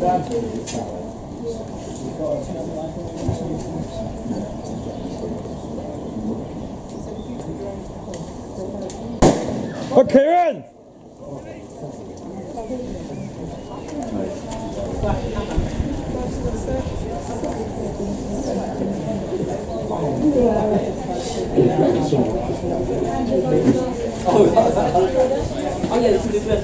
Oh, Kieran! Oh yeah, this is the first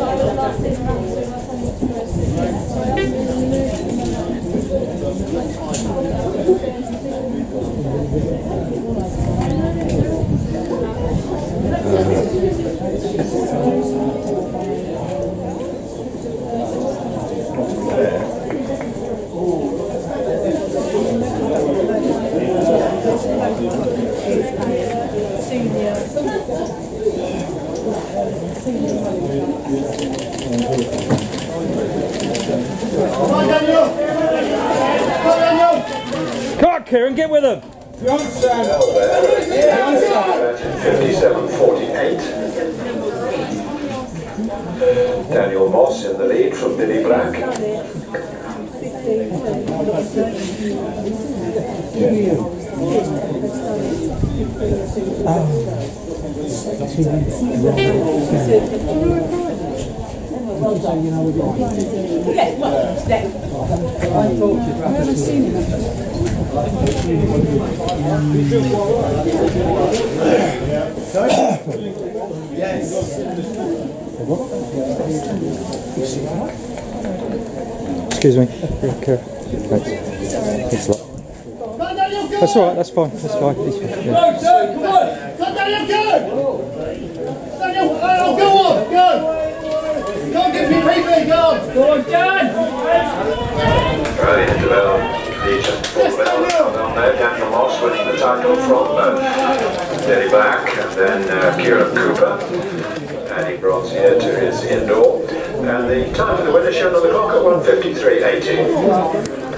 Come on, Kieran, get with him! 57.48. Daniel Moss in the lead from Billy Black. Excuse me. Okay. Thanks. Thanks a lot. That's alright, that's fine. That's fine. Yeah. Come on! Come Daniel, go! Daniel, go on! Go! Can't get PPP, go on! Go on, Dan! Early into the Daniel Moss winning the title from Billy Black, and then Kieran Cooper adding bronze here to his indoor. And the time for the winner shown on the clock at 1:53.18.